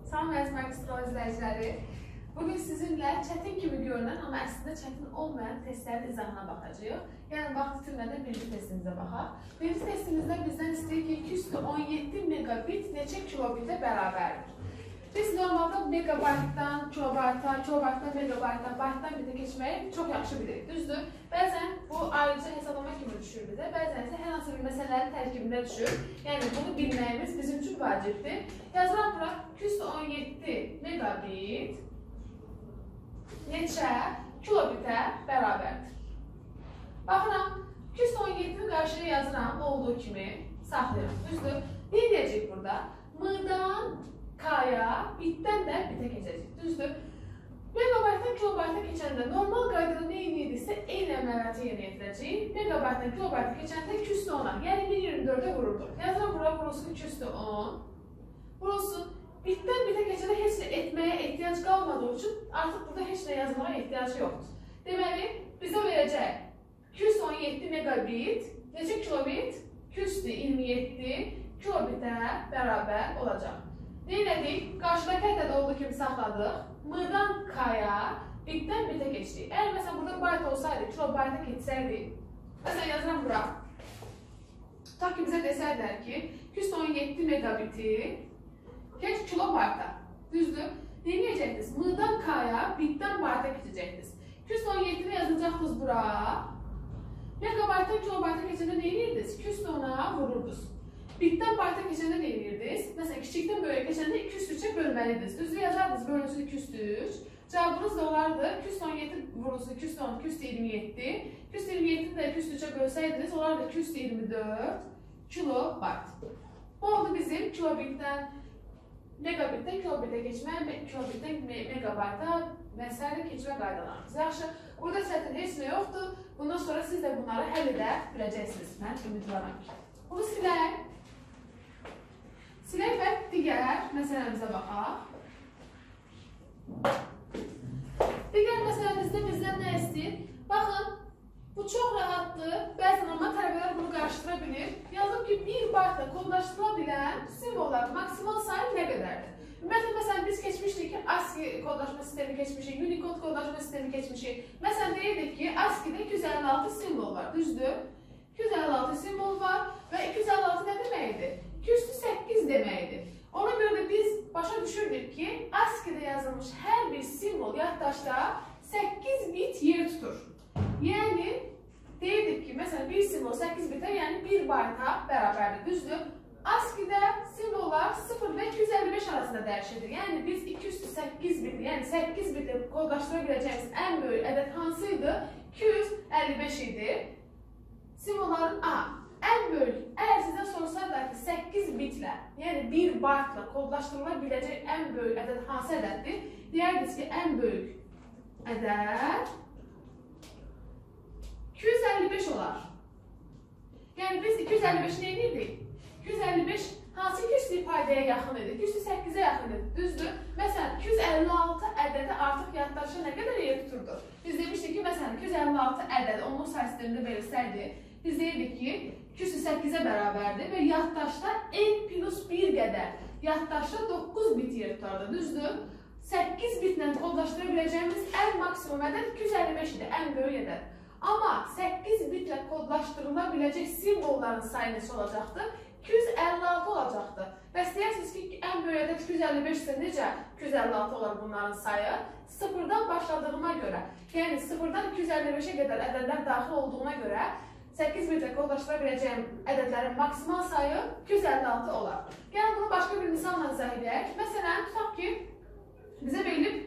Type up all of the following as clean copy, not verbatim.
Salam əziz magistral izləyiciləri. Bugün sizinlə çətin kimi görünən, amma əslində çətin olmayan testlərin izahına baxacağıq. Yəni, vaxt itirmədən birinci testimizə baxaq. Birinci testimizdə bizdən istəyir ki, 217 megabit neçə kilobitə bərabərdir? Biz normalda megabaytdan kilobayta, kilobaytdan megabaytdan, baytdan bitə keçməyi çox yaxşı bilirik, düzdür? Bəzən bu ayrıca hesablama kimi düşür bizə, bəzən isə hər hansı bir məsələlərin tərkibində düşür. Yəni, bunu bilməyimiz bizim üçün vacibdir. Yazıram bura 217 megabit neçə kilobitə bərabərdir? Baxıram, 217-ni qarşıya yazıram, olduğu kimi saxlayıram, düzdür? Ne deyəcək burada? M-dan K-ya, bitdən də bitə keçəcək, düzdür? Megabaytdan kilobayta keçəndə normal qaydada nə edirsə, eyni əməliyyatı yerinə yetirəcək. Megabaytdan kilobayta keçəndə 210-a, yəni 1.24-ə vururdur. Yazıram bura vurulsun 210. Vurulsun. Bitdən bitə keçəndə heç nə etməyə ehtiyac qalmadığı üçün artıq burada heç nə yazmağa ehtiyac yoxdur. Deməli, bizə verəcək 217 megabit, neçə kilobit? 227 kilobitə bərabər olacaq. Ne elədik? Qarşıdakı ədəd olduğu kimi saxladıq. M-dan K-ya, bitdən bitə keçdik. Əgər məsələn burada bayt olsaydı, kilobayta keçsəydik, məsələn yazıram bura. Ta ki bizə desəydilər ki, 217 megabiti keç kilobayta. Düzdür? Ne eləyəcəkdiniz? M-dan K-ya, bitdən bayta keçəcəkdiniz. 217-ni yazacaqdınız bura. Megabaytdan kilobayta keçəndə ne eləyirdiniz? 210-a vururdunuz. Bitdən bayta keçəndə nə edirdiniz? Məsələn, kiçikdən böyüyə keçəndə 203-ə bölməliydiniz. Düzdür, yazardınız bölünsün 203. Cavabınız da olardı 217 vurulsun 210, 227. 227-ni də 203-ə bölsəydiniz, olardı 224 kilobayt. Bu oldu bizim kilobitdən, megabitdən kilobitə keçmə, kilobitdən megabayta və s. keçmə qaydalarımız. Yaxşı, burada çətin heç nə yoxdur. Bundan sonra siz də bunları həll edə biləcəksiniz. Mən ümidvaram ki. Bunu silək. Silək və digər məsələmizə baxaq. Digər məsələmizdə bizdən nə istəyir? Baxın, bu çox rahatdır. Bəzən amma tələbələr bunu qarşıdıra bilir. Yazıb ki, bir baytla kodlaşdırıla bilən simvolların maksimal sayı nə qədərdir? Ümumiyyətlə, məsələn, biz keçmişdik ki, ASCII kodlaşma sistemi keçmişik, Unicode kodlaşma sistemi keçmişik. Məsələn, deyirdik ki, ASCII-də 256 simvol var, düzdür? 256 simvol var və 256 nə deməkdir? 208 deməkdir. Ona görə də biz başa düşürdük ki, ASCII-də yazılmış hər bir simvol yaddaşda 8 bit yer tutur. Yəni, deyirdik ki, məsələn, bir simvol 8 bitə, yəni 1 bayta bərabərdir, düzdür? ASCII-də simvollar 0 və 255 arasında dəyişirdir. Yəni, biz 208 bit, yəni 8 bitə kodlaşdıra biləcəyimiz ən böyük ədəd hansıydı? 255 idi. Simvolların ən böyük, əgər sizdən sorsaydılar ki, 8 bitlə, yəni 1 baytla kodlaşdırıla biləcək ən böyük ədəd hansı ədəddir? Deyərdiniz ki, ən böyük ədəd 255 olar. Yəni biz 255 nə edirdik? 255 hansı küslü paydaya yaxın idi? 208-ə yaxın idi, düzdür? Məsələn, 256 ədədi artıq yaddaşa nə qədər yer tuturdu? Biz demişdik ki, məsələn, 256 ədədi onluq say sistemində verilsəydi, biz deyirdik ki, 208-ə bərabərdir və yaddaşda n+1 qədər, yaddaşda 9 bit yer tutardı, düzdür? 8 bitlə kodlaşdıra biləcəyimiz ən maksimum ədəd 255 idi, ən böyük ədəd. Amma 8 bitlə kodlaşdırıla biləcək simvolların sayı neçə olacaqdır? 256 olacaqdır. Bəs deyərsiniz ki, ən böyük ədəd 255 isə necə 256 olar bunların sayı? Sıfırdan başladığıma görə, yəni sıfırdan 255-ə qədər ədədlər daxil olduğuna görə 8 bitlə kodlaşdıra biləcəyim ədədlərin maksimal sayı 256 olar. Yəni, bunu başqa bir misalla izah edək. Məsələn, tutaq ki, bizə verilib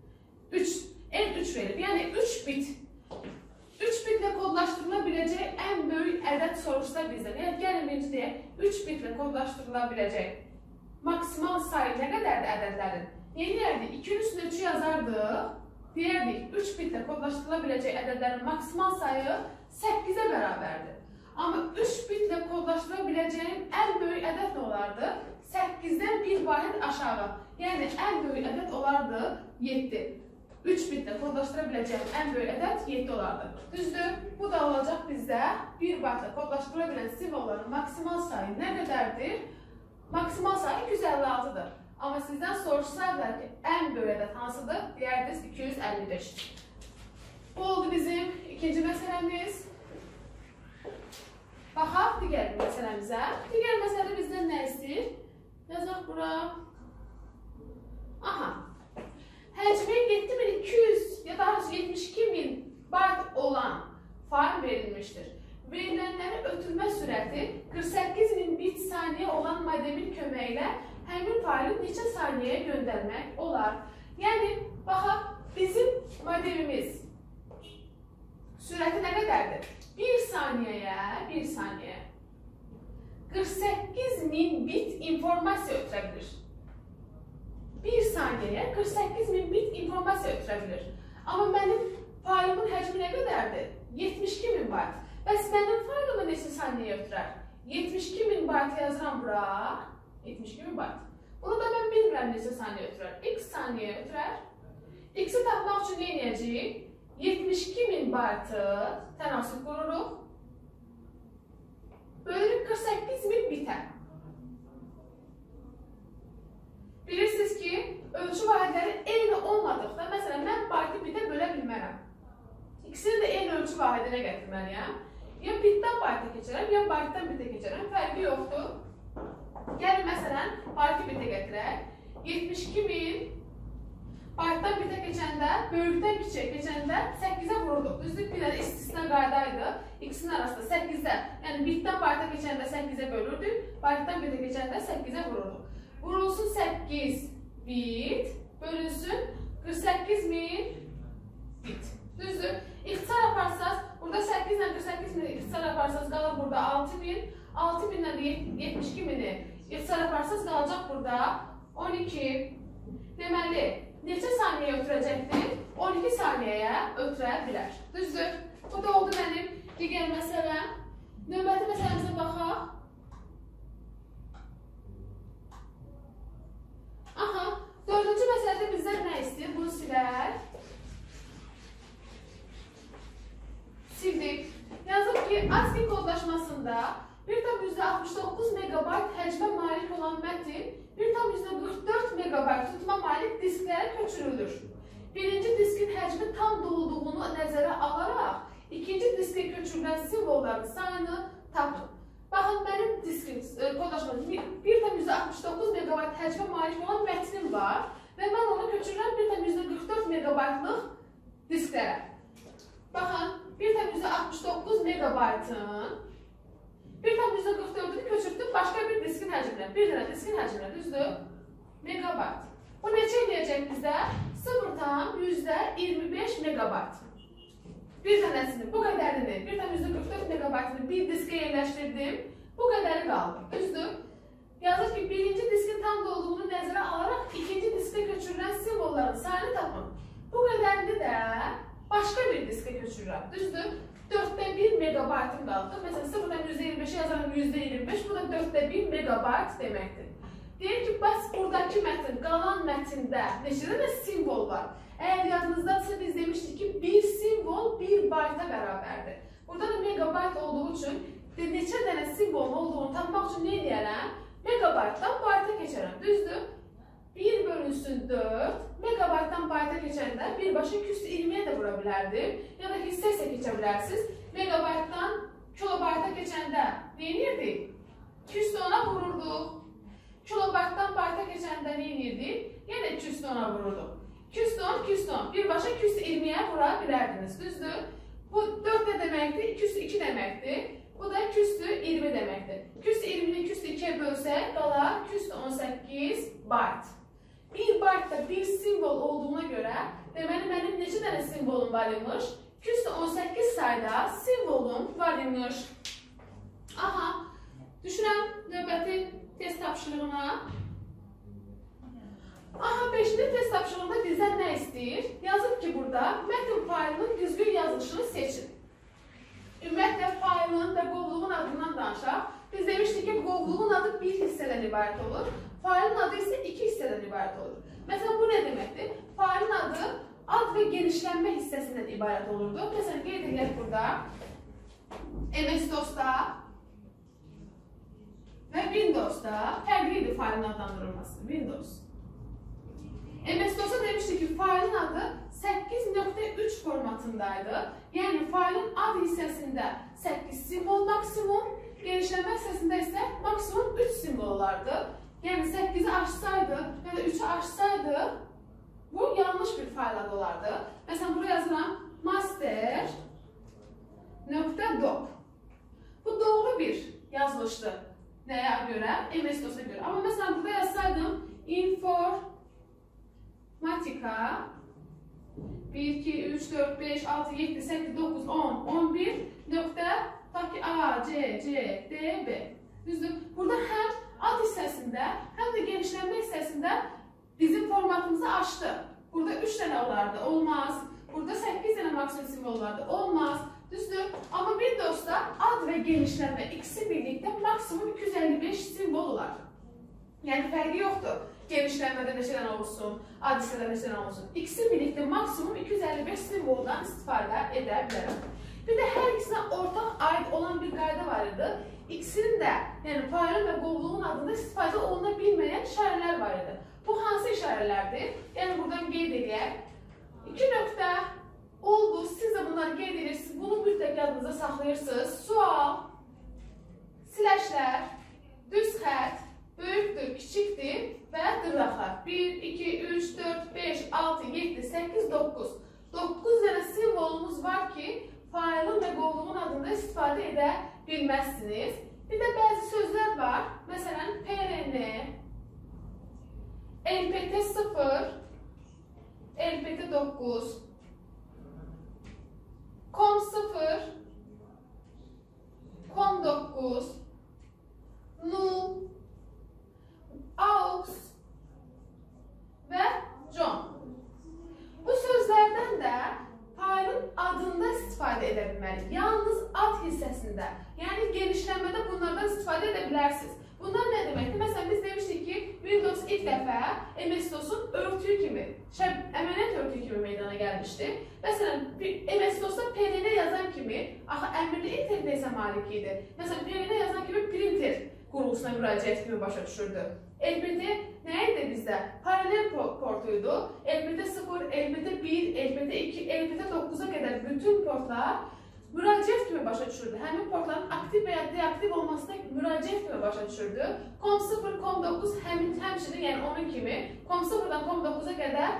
N3 verilib, yəni 3 bit. 3 bitlə kodlaşdırıla biləcək ən böyük ədəd soruşsa bizdən. Yəni, gəlin birinci deyək, 3 bitlə kodlaşdırıla biləcək maksimal sayı nə qədərdir ədədlərin? Yeniyərdik, 2-nin üstünə 3-ü yazardıq. Deyərdik, 3 bitlə kodlaşdırıla biləcək ədədlərin maksimal sayı 8-ə bərabərdir. Amma 3 bitlə kodlaşdıra biləcəyim ən böyük ədəd nə olardı? 8-dən 1 vahid aşağı. Yəni, ən böyük ədəd olardı 7. 3 bitlə kodlaşdıra biləcəyim ən böyük ədəd 7 olardı. Düzdür? Bu da olacaq bizdə 1 baytla kodlaşdıra bilən simvolların maksimal sayı nə qədərdir? Maksimal sayı 256-dır. Amma sizdən soruşsaqlar ki, ən böyük ədəd hansıdır? Deyərdiniz 255. Bu oldu bizim ikinci məsələmiz. Baxaq digər bir məsələmizə. Digər məsələ bizdən nə istəyir? Yazaq bura. Aha. Həcmi 7200 ya da 72000 bayt olan fail verilmişdir. Verilənləri ötürmə sürəti 48000 bit saniyə olan modemin köməyi ilə həmin faylı neçə saniyəyə göndərmək olar? Yəni, baxaq, bizim modemimiz sürəti nə qədərdir? 1 saniyəyə 48000 bit informasiya ötürə bilir. 1 saniyəyə 48000 bit informasiya ötürə bilir. Amma mənim faylimin həcmi nə qədərdir? 72000 bayt. Bəs mənim faylımı neçə saniyəyə ötürər? 72000 bayt yazıram bura. 72000 bayt. Bunu da mən bilmirəm neçə saniyə ötürər. X saniyəyə ötürər. X-i tapmaq üçün nə edəcəyik? 72000 baytı tənasüb qururuq. Bölürük 48000 bitə. Bilirsiniz ki, ölçü vahidləri eyni olmadıqda, məsələn, mən baytı bitə bölə bilmərəm. İkisini də eyni ölçü vahidinə gətirməliyəm. Ya bitdən bayta keçərəm, ya baytdan bitə keçərəm. Fərqi yoxdur. Gəlin, məsələn, baytı bitə gətirək. 72000 baytdan bitə keçəndə, böyükdən kiçiyə keçəndə 8-ə vururduq. Düzdür, bir dənə istisna qaydaydı. İkisinin arasında 8-də, yəni bitdən bayta keçəndə 8-ə bölürdük, baytdan bitə keçəndə 8-ə vururduq. Vurulsun 8 bit, bölünsün 48000 bit. Düzdür, ixtisar aparsaz, burada 8 ilə 48000 ixtisar aparsaz qalır burada 6000, 6000-dən də 72000-i ixtisar aparsaz qalacaq burada 12. Deməli, neçə saniyəyə ötürəcəkdir? 12 saniyəyə ötürə bilər. Düzdür, bu da oldu mənim digər məsələm. Növbəti məsələmizə baxaq. Aha, dördüncü məsələdə bizdən nə istəyir? Bunu silək. Sildik. Yazıb ki, ASCII kodlaşmasında 1,69 megabayt həcmə malik olan mətin 1,44 megabayt tutma malik disklərə köçürülür. Birinci diskin həcmi tam dolduğunu nəzərə alaraq, ikinci diskə köçürülən simvolların sayını tapın. Baxın, mənim diskin kodlaşmasında 1,69 megabayt həcmə malik olan mətnim var və mən onu köçürürəm 1,44 megabaytlıq disklərə. Baxın, 1,69 megabaytın 1,44'ünü köçürtdüm başqa bir diskin həcminə. Bir dənə diskin həcminə, düzdür? Megabayt. Bu neçə eləyəcək bizə? 0,25 megabayt. Bir dənəsini, bu qədərini, 1,44 megabaytını bir diskə yerləşdirdim. Bu qədəri qaldı, düzdür? Yazır ki, birinci diskin tam dolduğunu nəzərə alaraq ikinci diskə köçürülən simvolların sayını tapın. Bu qədərini də başqa bir diskə köçürürəm, düzdür? 4,1 megabaytım qaldı. Məsələn, 0,25 yazarım %25, bu da 4,1 megabayt deməkdir. Deyir ki, bəs buradakı mətin, qalan mətində neçə dənə simvol var? Əgər yadınızdadsa biz demişdik ki, bir simvol 1 bayta bərabərdir. Burada da megabayt olduğu üçün neçə dənə simvolun olduğunu tapmaq üçün nə edərəm? Megabaytdan bayta keçərəm, düzdür? 1 bölünsün 4, megabaytdan bayta keçəndə birbaşa 220'ye də vura bilərdim. Ya da hissə isə keçə bilərsiniz. Megabaytdan kilobayta keçəndə neyinirdik? 210'a vururduq. Kilobaytdan bayta keçəndə neyinirdik? Yenə 210'a vururduq. 210, 210. Birbaşa 220'ye vura bilərdiniz. Düzdür? Bu 4 nə deməkdir? 202 deməkdir. Bu da 220 deməkdir. 220'ni 202'ye bölsək, qalar 218 bayt. 1 baytda bir simvol olduğuna görə, deməli mənim neçə dənə simvolum var imiş? 218 sayda simvolum var imiş. Aha, düşünəm növbəti test tapşırığına. Aha, 5-ci test tapşırığında bizdən nə istəyir? Yazıb ki, burada mətin faylının düzgün yazılışını seçin. Ümumiyyətlə, faylın və qovluğun adından danışaq. Biz demişdik ki, qovluğun adı bir hissədən ibarət olur. Faylın adı isə 2 hissədən ibarət olur. Məsələn, bu nə deməkdir? Faylın adı ad və genişlənmə hissəsindən ibarət olurdu. Məsələn, qeyd edək burada MS-DOS-da və Windows-da fərqli idi faylın adlandırılması. Windows. MS-DOS-a demişdik ki failin adı 8.3 formatındaydı. Yani failin ad hissəsində 8 simvol maksimum, genişleme hissəsində isə maksimum 3 simvol olardı. Yani 8'i aşsaydı ya da 3'ü aşsaydı bu yanlış bir fail adı olardı. Mesela buraya yazılan master.doc. Bu doğru bir yazılıştı. Neye göre? MS-DOS'a göre. Ama mesela burada yazsaydım informatika 1, 2, 3, 4, 5, 6, 7, 8, 9, 10, 11 nokta A, C, D, B. Düzdür. Burada hem ad hissəsində, hem de genişlənmə hissəsində bizim formatımızı açtı. Burada 3 tane olardı, olmaz. Burada 8 tane maksimum simvol olardı, olmaz. Düzdür. Ama bir dosta ad ve genişlənmə ikisi birlikte maksimum 255 simvol olar. Yani fərqi yoxdur. Genişlənmədə neçə dənə olsun, ad hissədə neçə dənə olsun. İkisi birlikte maksimum 255 simvoldan istifadə edə bilərəm. Bir de her ikisine ortak ait olan bir qayda var idi. İkisinin de yani failin ve qovluğun adında istifadə olunabilməyən işarələr var idi. Bu hansı işarələrdir? Yani buradan qeyd edək. 2 nöqtə oldu, siz de bunları qeyd edirsiniz. Bunu mütləq yadınıza saxlayırsınız. Sual, siləşlər, düz xət, böyükdür, kiçikdir və dırnaqlar. 1, 2, 3, 4, 5, 6, 7, 8, 9. 9 dənə simvolumuz var ki, failin və qovluğun adında istifadə edə bilməzsiniz. Bir də bəzi sözlər var. Məsələn, PRN, LPT0, LPT9, COM0, COM9, NUL, AUX və JON. Bu sözlərdən də failin adında istifadə edə bilməliyik. Yalnız ad hissəsində, yəni genişlənmədə bunlardan istifadə edə bilərsiniz. Bunlar nə deməkdir? Məsələn, biz demişdik ki, Windows ilk dəfə MS-DOS-un örtüyü kimi, əməliyyat örtüyü kimi meydana gəlmişdi. Məsələn, MS-DOS-da PRN yazan kimi, axı əmrli interfeysə malik idi. Məsələn, PRN yazan kimi printer qurğusuna müraciət kimi başa düşürdü. LPT nə idi bizdə? Paralel portuydu. LPT0, LPT1, LPT2, LPT9'a qədər bütün portlar müraciət kimi başa düşürdü. Həmin portların aktiv və ya deaktiv olmasına müraciət kimi başa düşürdü. COM0, COM9 həmçinin, yəni onun kimi COM0-dan COM9'a qədər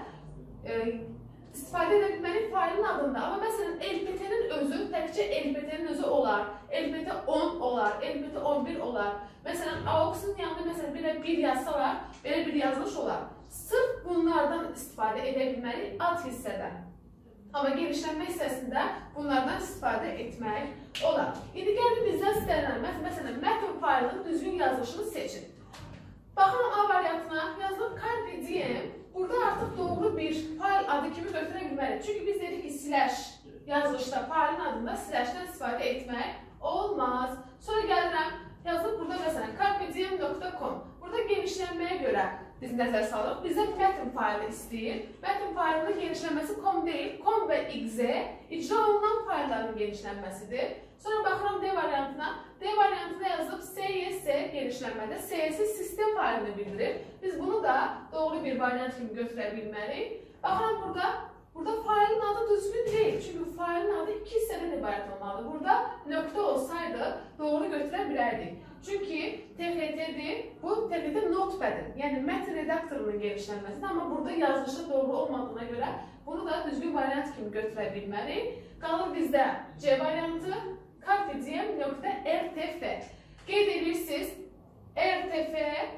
istifadə edə bilməli failin adında. Amma məsələn, LPT-nin özü, təkcə LPT-nin özü olar. LPT10 olar, LPT11 olar. Məsələn, AUX-un yanında məsələn, belə bir yazsalar, belə bir yazılış olar. Sırf bunlardan istifadə edə bilməli ad hissədən. Amma genişlənmə hissəsində bunlardan istifadə etmək olar. İndi gəlin bizdən istənilən, məsələn, mətn failinin düzgün yazılışını seçin. Baxın A variantına yazılıb carpe diem. Burada artıq doğru bir fail adı kimi götürə bilməliyik. Çünki biz dedik ki, slash yazılışda failin adında slashdən istifadə etmək olmaz. Sonra gəlirəm, yazılıb burada məsələn carpediem.com. Burada genişlənməyə görə biz nəzər salırıq. Bizə mətn faili istəyir. Mətn failinin genişlənməsi com deyil, com və exe icra olunan faillərin genişlənməsidir. Sonra baxıram D variantına. D variantında yazılıb CSS genişlənmədə. CSS sistem failini bildirir. Biz bunu da doğru bir variant kimi götürə bilməliyik. Baxıram burada failin adı düzgün deyil. Çünki failin adı 2 hissədən ibarət olmalı. Burada nöqtə olsaydı doğru götürə bilərdik. Çünki TXT-dir, bu TXT notepad-dir. Yəni mətn redaktorunun genişlənməsidir. Amma burada yazılışı doğru olmadığına görə bunu da düzgün variant kimi götürə bilməliyik. Qalır bizdə C variantı carpediem.rtf. Qeyd edirsiniz, RTF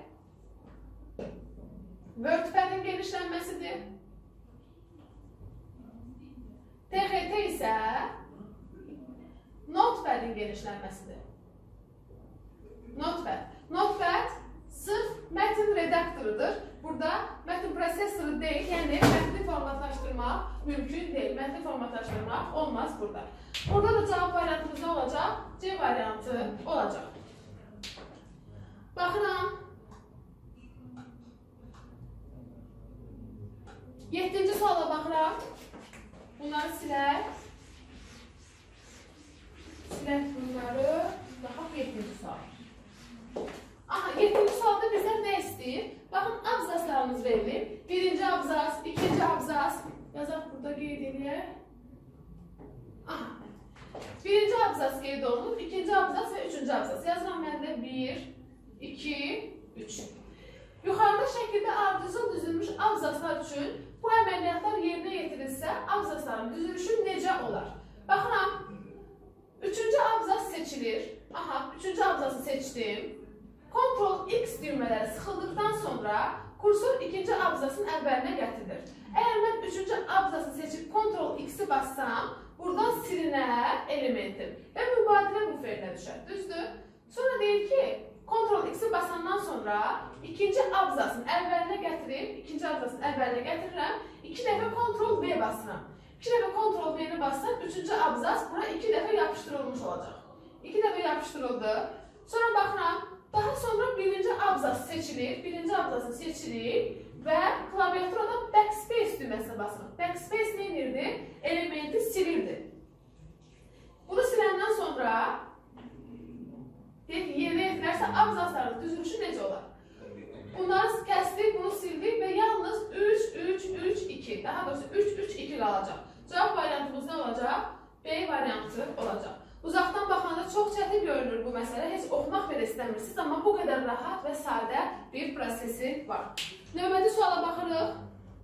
WordPad-in genişlənməsidir. TXT isə Notepad-in genişlənməsidir. Notepad sırf mətn redaktorudur. Burada mətn prosesoru deyil, yəni mətni formatlaşdırmaq mümkün deyil. Mətni formatlaşdırmaq olmaz burada. Burada da cavab variantımız nə olacaq? C variantı olacaq. Baxıram. 7-ci suala baxıram. Bunları silək. Silək bunları. Baxaq 7-ci sual. Aha, 7-ci sualda bizdən nə istəyir? Baxın, abzaslarımız abzasımız verilib. Birinci abzas, ikinci abzas. Yazaq burada qeyd edək. Birinci abzas qeyd olunub, ikinci abzas və üçüncü abzas. Yazıram məndə 1, 2, 3. Yuxarıda şəkildə ardıcıl düzülmüş abzaslar üçün bu əməliyyatlar yerinə yetirilsə, abzasların düzülüşü necə olar? Baxıram, üçüncü abzas seçilir. Üçüncü abzası seçdim. Ctrl-X düymələri sıxıldıqdan sonra kursor ikinci abzasın əvvəlinə gətirilir. Əgər mən üçüncü abzası seçib Ctrl-X-i bassam, buradan silinər elementim və mübadilə bu feylə düşər. Düzdür? Sonra deyir ki, Ctrl-X-i basandan sonra ikinci abzasın əvvəlinə gətirirəm, 2 dəfə Ctrl-V basıram. 2 dəfə Ctrl-V-ni bassam, üçüncü abzas bura 2 dəfə yapışdırılmış olacaq. 2 dəfə yapışdırıldı. Sonra baxıram, daha sonra birinci abzas seçilir, və klaviaturada Backspace düyməsinə basırıq. Backspace neyirdi? Elementi silirdi. Bunu siləndən sonra yerinə yetilərsə abzasların düzülüşü necə olar? Bunları kəsdik, bunu sildik və yalnız 3, 3, 3, 2, daha doğrusu 3, 3, 2 qalacaq. Cavab variantımız nə olacaq? B variantı olacaq. Uzaqdan baxanda çox çətin görünür bu məsələ, heç oxumaq belə istəmirsiniz, amma bu qədər rahat və sadə bir prosesi var. Növbəti suala baxırıq.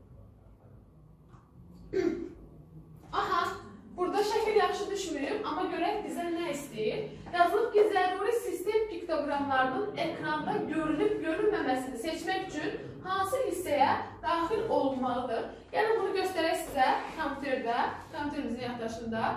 Burada şəkil yaxşı düşmür, amma görək bizə nə istəyir? Yazılıb ki, zəruri sistem piktogramlarının ekranda görünüb görünməməsini seçmək üçün hansı hissəyə daxil olunmalıdır? Yəni, bunu göstərək sizə kompüterimizin yaxdaşında.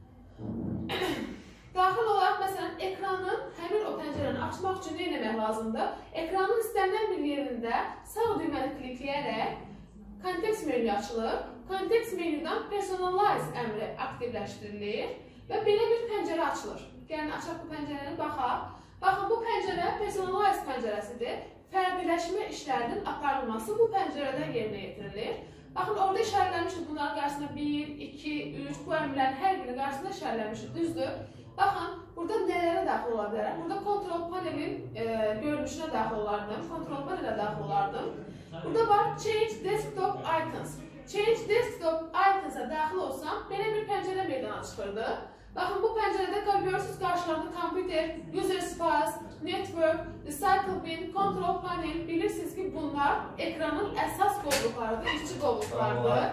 Daxil olaraq, məsələn, ekranın, həmin o pəncərəni açmaq üçün nə etmək lazımdır? Ekranın istənilən bir yerində sağ düyməni klikləyərək kontekst menü açılır. Kontekst menüdən Personalize əmri aktivləşdirilir və belə bir pəncərə açılır. Gəlin, açaq bu pəncərəni, baxaq. Baxın, bu pəncərə Personalize pəncərəsidir. Fərqləşmə işlərinin aparılması bu pəncərədən yerinə yetirilir. Baxın, orada işarələmişik bunların qarşısında 1, 2, 3, bu əmrlərin hər biri qarşısında işarələmişik, düzdür? Baxın, burada nələrə daxil ola bilərəm? Burada kontrol panelin görünüşünə daxil olardım. Kontrol panelə daxil olardım. Burada var Change Desktop Icons. Change Desktop Icons'a daxil olsam, belə bir pəncərə meydana çıxırdı. Baxın, bu pəncərədə görürsünüz qarşılarında kompüter, User Space, Network, Recycle Bin, Control Panel. Bilirsiniz ki, bunlar ekranın əsas qovluqlarıdır, işçi qovluqlarıdır.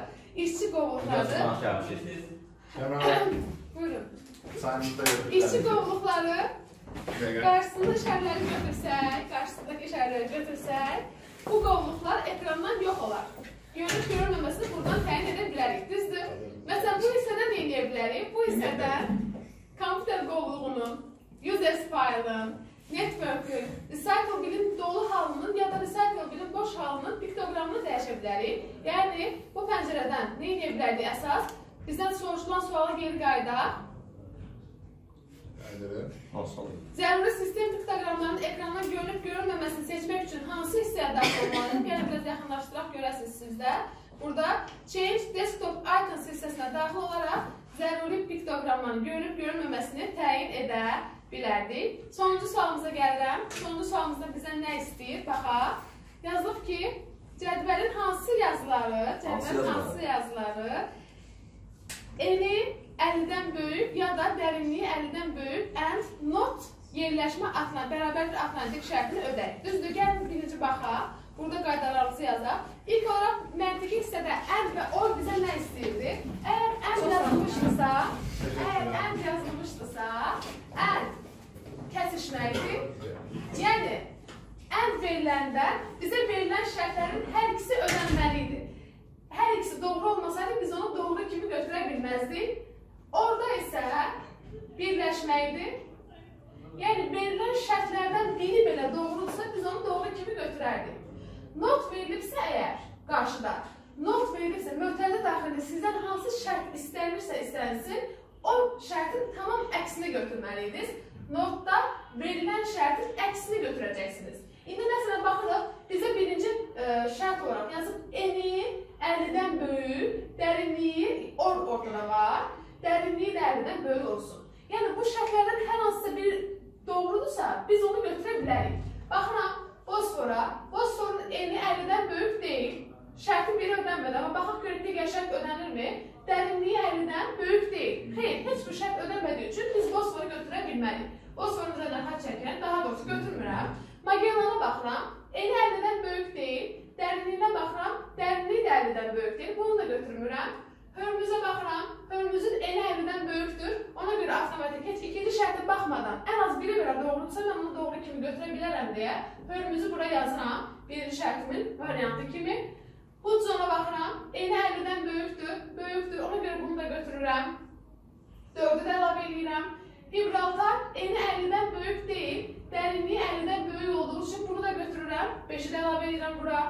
Buyurun. İşçi qovluqları qarşısındakı işarələri götürsək, bu qovluqlar ekrandan yox olar. Görünüş görülməməsini buradan təyin edə bilərik, düzdür? Məsələn, bu hissədə nə edə bilərik? Bu hissədə kompüter qovluğunun, User File'ın, Network'ün, Recycle Bin'in dolu halının ya da Recycle Bin'in boş halının piktogramını dəyişə bilərik. Yəni, bu pəncərədən nə edə bilərik əsas? Bizdən soruşulan suala geri qaydaq. Zəruri sistem piktogramlarının ekrandan görünüb görünməməsini seçmək üçün hansı hissəyə daxil olmalıyıq? Gəlin, biraz yaxınlaşdıraq, görəsiniz sizdə. Burada Change Desktop Icons hissəsinə daxil olaraq zəruri piktogramların görünüb görünməməsini təyin edə bilərdik. Sonuncu sualımıza gəlirəm. Sonuncu sualımızda bizə nə istəyir? Baxaq. Yazılıb ki, cədvəlin hansı yazıları eni 50-dən böyük ya da dərinliyi 50-dən böyük and not yerləşmə adına, bərabərdir adına dik şərtini ödəyik. Düzdür, gəlin birinci baxaq. Burada qaydalarımızı yazaq. İlk olaraq məntiqi hissədə and və or bizə nə istəyirdi? Əgər and yazılmışdısa, and kəsişməkdir. Yəni, and veriləndə bizə verilən şərtlərin hər ikisi ödənməlidir. Hər ikisi doğru olmasaydı, biz onu doğru kimi götürə bilməzdik. Orada isə birləşməkdir. Yəni, verilən şərtlərdən biri belə doğrudursa, biz onu doğru kimi götürərdik. Not verilibsə əgər qarşıda, not verilibsə, mötərizə daxilində sizdən hansı şərt istənirsə istənsin, o şərtin tamam əksini götürməliydiniz. Notda verilən şərtin əksini götürəcəksiniz. İndi məsələn, baxırıq, bizə birinci şərt olaraq yazıb eni 50-dən böyük, dərinliyi ortada var. Dərinliyi də 50-dən böyük olsun. Yəni, bu şərtlərdən hər hansısa bir doğrudursa, biz onu götürə bilərik. Baxıram, Bosfora. Bosforun eni 50-dən böyük deyil. Şərtin biri ödənmədi, amma baxaq görək digər şərt ödənirmi? Dərinliyi 50-dən böyük deyil. Xeyr, heç bir şərt ödənmədiyi üçün biz fosforu götürə bilmərik. Fosforun üzərindən xətt çəkirəm, daha doğrusu götürmürəm. Magellana baxıram, eni 50-dən böyük deyil. Dərinliyinə baxıram, dərinliyi də 50-dən böyük deyil. Bunu da götürmürəm. Hörmüzə baxıram, hörmüzün eni 50-dən böyükdür. Ona görə avtomatik heç ikinci şərtə baxmadan ən az biri belə doğrudursa mən onu doğru kimi götürə bilərəm deyə hörmüzü bura yazıram. Birinci şərtimin variantı kimi. Hudsona baxıram, eni 50-dən böyükdür. Ona görə bunu da götürürəm. 4-ü də əlavə edirəm. Gibraltar eni 50-dən böyük deyil, dərinliyi 50-dən böyük olduğu üçün bunu da götürürəm. 5-i də əlavə edirəm bura.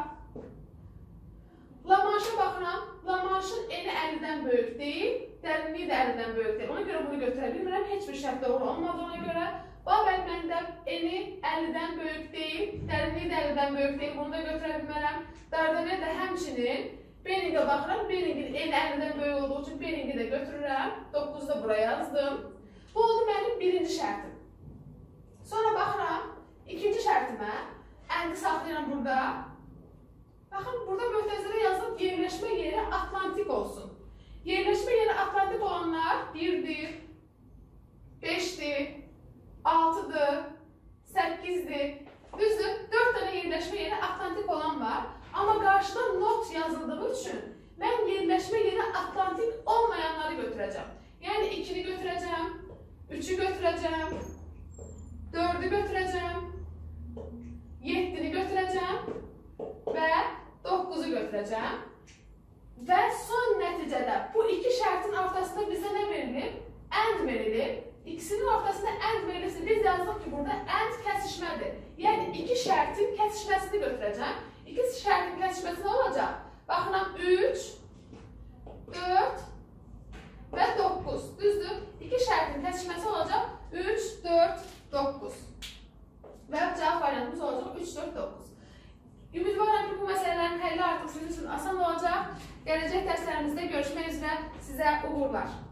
Lamanşa baxıram, Lamanşın eni 50-dən böyük deyil, dərinliyi də 50-dən böyük deyil. Ona görə bunu götürə bilmirəm, heç bir şərt doğru olmadığına görə. Bab-el-Məndəb eni 50-dən böyük deyil, dərinliyi də 50-dən böyük deyil, bunu da götürə bilmərəm. Dardanel də həmçinin Beringə baxıram, Beringin eni 50-dən böyük olduğu üçün Beringi də götürürəm. 9-u da buraya yazdım. Bu oldu mənim birinci şərtim. Sonra baxıram, ikinci şərtimə, əndi saxlayıram burada. Baxın, burada möhtəzələ yazılıb yerləşmə yeri Atlantik olsun. Yerləşmə yeri Atlantik olanlar 1-dir, 5-dir, 6-dır, 8-dir. Düzdür, 4 dənə yerləşmə yeri Atlantik olan var. Amma qarşıda not yazıldığı üçün mən yerləşmə yeri Atlantik olmayanları götürəcəm. Yəni 2-ni götürəcəm, 3-ü götürəcəm, 4-ü götürəcəm, 7-ni götürəcəm və 9-u götürəcəm. Və son nəticədə bu iki şərtin ortasında bizə nə verilir? And verilir. İkisinin ortasında and verilirsə biz yazdıq ki, burada and kəsişmədir. Yəni iki şərtin kəsişməsini götürəcəm. İki şərtin kəsişməsi nə olacaq? Baxıram 3, 4 və 9. Düzdür? İki şərtin kəsişməsi olacaq 3, 4, 9. Və cavab variantımız olacaq 3, 4, 9. Ümidvaram ki, bu məsələlərin həlli artıq sizin üçün asan olacaq. Gələcək dərslərimizdə görüşmək üzrə sizə uğurlar.